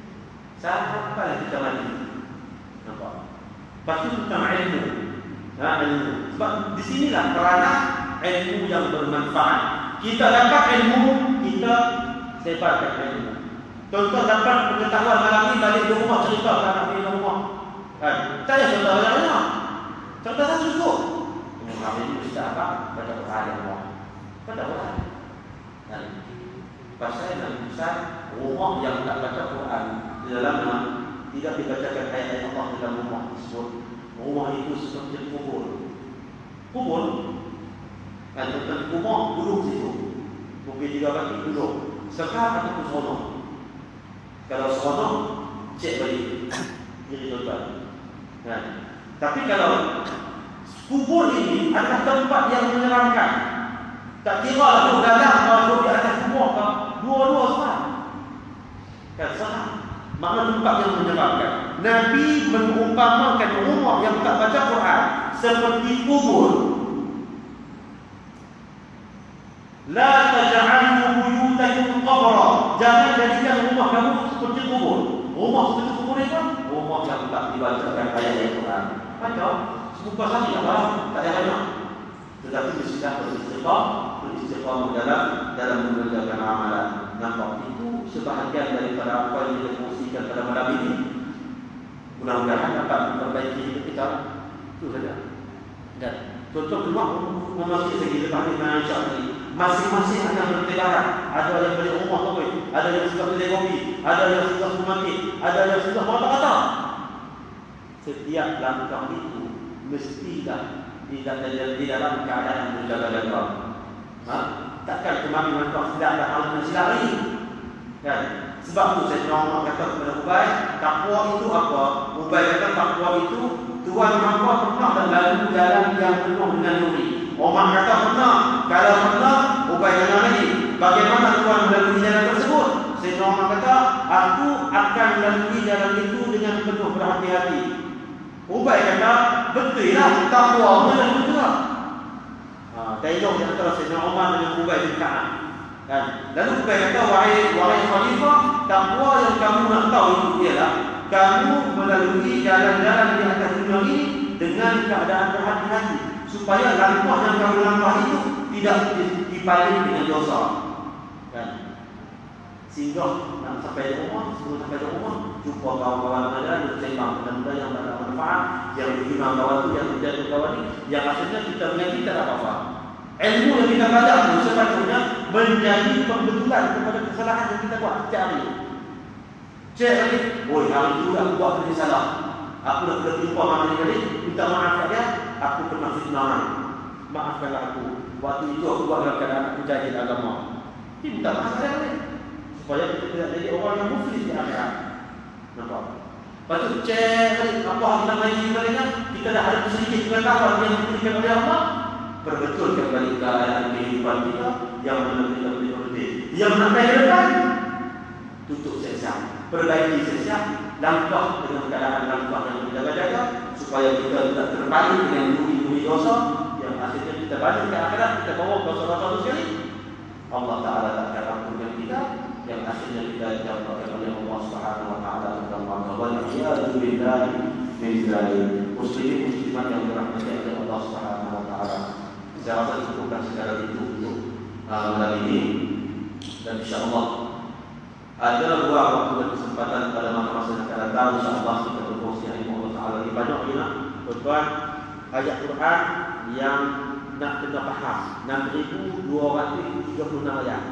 Sampai kita mati. Nampak? Pasti tentang ilmu. Ha, ilmu. Sebab di sinilah peranan ilmu yang bermanfaat. Kita dapat ilmu, kita sebarkan ilmu. Contoh dapat pengetahuan malam ni, balik ke rumah cerita anak di rumah. Kan? Saya cerita banyak-banyak. Contoh satu cukup. Kami ini mesti apa? Baca Quran yang Allah. Baca Quran. Dan pasal dan besar rumah yang tak baca Quran di dalamnya tidak dibacakan ayat-ayat Allah dalam rumah tersebut. Rumah itu seperti kubur. Kubur. Dan tentang rumah duduk situ. Mungkin tiga kaki duduk. Sekarang ataupun seronok. Kalau seronok, cek balik. Jadi tuan-tuan. Nah, tapi kalau kubur ini adalah tempat yang menyeramkan, tak kira lah tu dalam atau di atas kubur ke, dua-dua sama. Kan sama. Makna tempat yang menyeramkan. Nabi mengumpamakan rumah yang tak baca Quran seperti kubur. La taj'alu buyutakum qabra. Jangan jadikan rumah kamu seperti kubur. Rumah seperti kubur itu rumah yang tak dibacakan ayat Quran. Macam sebuah sahaja apa? Tak ada banyak. Tetapi mestilah beristighfar, beristighfar dalam dalam mengerjakan amalan. Nampak itu sebahagian daripada apa yang kita kongsikan pada malam ini. Mudah-mudahan dapat memperbaiki hidup kita. Itu saja. Dan contoh keluar memasuki segi lepas ini Malaysia ini, masing-masing akan bertebaran. Ada yang beli rumah tu, ada yang suka beli kopi, ada yang suka supermarket, ada yang suka mata-mata. Setiap langkah itu mestilah tidak di dalam keadaan berjaga-jaga. Ha? Takkan kemari langkah tidak ada hal yang silari. Kan? Sebab tu saya nak kata kepada Ubay, takwa itu apa? Ubay kata takwa itu Tuhan Maha pernah dan lalu jalan yang penuh dengan nuri. Umar kata pernah. Kalau pernah, Ubay tanya lagi, bagaimana Tuhan melalui jalan tersebut? Sayyidina Umar kata, aku akan melalui jalan itu dengan penuh berhati-hati. Ubay kata, betul lah, takwa melalui juga. Dialog yang antara Sayyidina Umar dengan Ubay bin Ka'ab. Kan? Lalu Ubay kata, wahai, wahai khalifah, takwa yang kamu nak tahu itu ialah kamu melalui jalan-jalan di atas dunia ini dengan keadaan berhati-hati, supaya langkah yang kamu langkah itu tidak dipaling dengan dosa. Kan? Sehingga nak sampai di rumah, sebelum sampai di rumah, jumpa kawan-kawan ada yang sembang benda-benda yang tak ada manfaat, yang dihina kawan itu, yang menjatuh kawan ini, yang akhirnya kita menjadi tak ada apa-apa. Ilmu yang kita belajar itu sepatutnya menjadi pembetulan kepada kesalahan yang kita buat setiap hari. Cek lagi, oi hari itu aku buat benda salah. Aku dah pernah jumpa mana tadi, minta maaf kat dia, aku pernah fitnah. Maafkanlah aku. Waktu itu aku buat dalam keadaan aku jahil agama. Dia minta maaf kat dia supaya kita tidak jadi orang yang muflis di akhirat. Nampak? Lepas tu cek lagi, apa kita ngaji mereka, kita dah ada sedikit pengetahuan yang diberikan oleh Allah. Perbetulkan balik keadaan kehidupan kita yang mana kita boleh berhenti. Yang nak ke depan, tutup siap-siap, perbaiki siap-siap, langkah dengan keadaan langkah yang berjaga-jaga supaya kita tidak terbalik dengan bumi-bumi dosa yang akhirnya kita balik ke akhirat, kita bawa dosa-dosa itu sekali. Allah Ta'ala tak akan ampunkan kita, yang akhirnya kita didapatkan oleh Allah Subhanahu Wa Ta'ala dalam waqah wal-iyadu billahi min dzalik. Muslimin muslimat yang dirahmati oleh Allah Subhanahu Wa Ta'ala. Saya rasa cukupkan segala itu untuk uh, malam ini, dan insya-Allah ada dua waktu dan kesempatan pada masa-masa yang akan datang. InsyaAllah kita berkongsi ilmu Allah Ta'ala lebih banyak lagi. Tuan-tuan, ayat Quran yang nak kena faham enam ribu dua ratus tiga puluh enam ayat,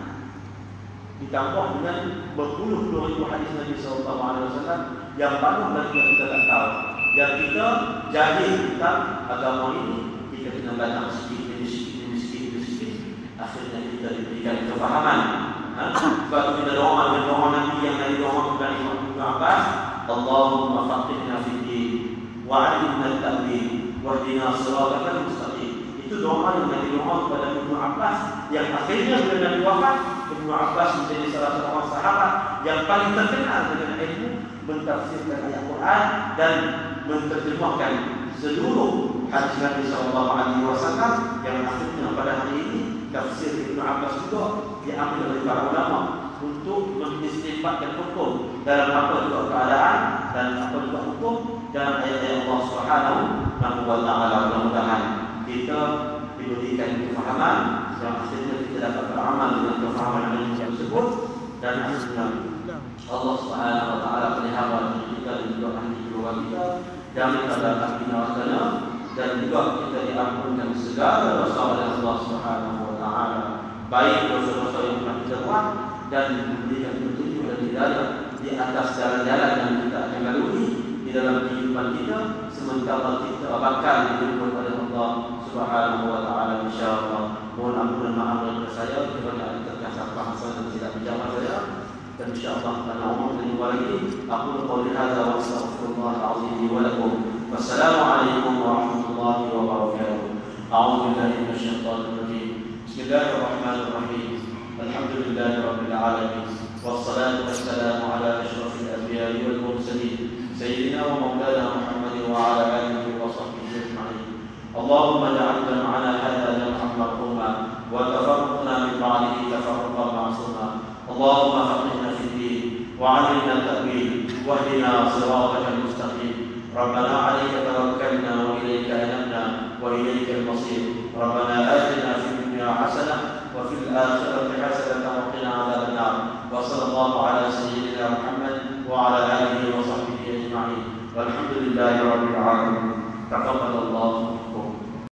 ditambah dengan berpuluh-puluh ribu hadis Nabi sallallahu alaihi wasallam yang banyak dan yang kita tak tahu, yang kita jahil tentang agama ini. Kita kena belajar sikit demi sikit demi sikit demi sikit, akhirnya kita diberikan kefahaman. Ha? Sebab kita doa dengan doa Nabi yang dari doa kepada Imam Ibn Abbas, Allahumma faqihna fiddin wa 'allimna at-ta'wil wahdina siratal mustaqim. Itu doa yang Nabi doa kepada Ibn Abbas, yang akhirnya bila Nabi wafat, Ibn Abbas menjadi salah seorang sahabat yang paling terkenal dengan ilmu mentafsirkan ayat Quran dan menterjemahkan seluruh hadis Nabi sallallahu alaihi wasallam, yang akhirnya pada hari ini tafsir Ibn Abbas juga diambil oleh para ulama untuk mengistinbatkan hukum dalam apa juga keadaan dan apa juga hukum dalam ayat-ayat Allah Subhanahu wa Ta'ala. Mudah-mudahan kita diberikan kefahaman yang akhirnya kita dapat beramal dengan kefahaman yang tersebut, dan akhirnya Allah Subhanahu wa Ta'ala pelihara kita dan juga ahli keluarga kita dan pada api neraka, dan juga kita diampunkan segala dosa oleh Allah Subhanahu wa Ta'ala, baik dosa-dosa yang telah kita buat, dan memberikan petunjuk dan hidayah di atas jalan-jalan yang kita akan lalui di dalam kehidupan kita sementara kita bakal dijemput oleh Allah Subhanahu wa Ta'ala insya-Allah. Mohon ampun dan maaf dari saya kerana ada terkasar bahasan dan tidak bicara saya, dan insya-Allah karena umur dan dua lagi aku qouli hadza wa astaghfirullah al-azim wa lakum. Wassalamualaikum warahmatullahi wabarakatuh. A'udzu billahi minasyaitonir rajim. Bismillahirrahmanirrahim. Alhamdulillahirabbil alamin. Wassalatu wassalamu ala asyrafil anbiya'i wal mursalin sayyidina wa maulana Muhammadin wa ala alihi wa sahbihi ajma'in. Allahumma ja'al jam'ana hadha jam'an marhuma wa tafarraqna min ba'dihi tafarruqan ma'suma. Allahumma faqihna fid din wa 'allimna at-ta'wil wahdina siratal mustaqim. ربنا عليك توكلنا وإليك أنبنا وإليك المصير. ربنا آتنا في الدنيا حسنة وفي الآخرة حسنة وقنا عذاب النار. وصلى الله على سيدنا محمد وعلى آله وصحبه أجمعين والحمد لله رب العالمين. تقبل الله